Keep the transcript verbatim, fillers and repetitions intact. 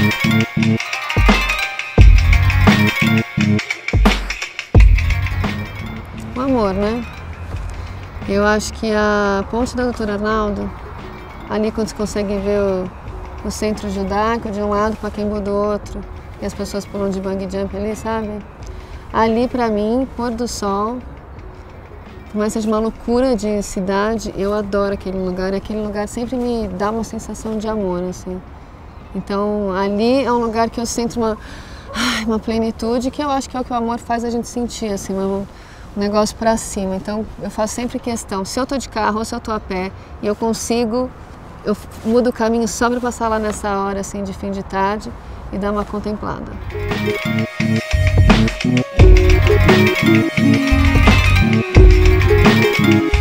O amor, né? Eu acho que a ponte da doutor Arnaldo, ali quando você consegue ver o, o centro judaico de um lado, Pacaembu do outro, e as pessoas pulam de bungee jump ali, sabe? Ali pra mim, pôr do sol, por mais que seja uma loucura de cidade, eu adoro aquele lugar, e aquele lugar sempre me dá uma sensação de amor, assim. Então ali é um lugar que eu sinto uma, uma plenitude, que eu acho que é o que o amor faz a gente sentir, assim, um negócio pra cima. Então eu faço sempre questão, se eu tô de carro ou se eu tô a pé e eu consigo, eu mudo o caminho só pra passar lá nessa hora assim de fim de tarde e dar uma contemplada. Música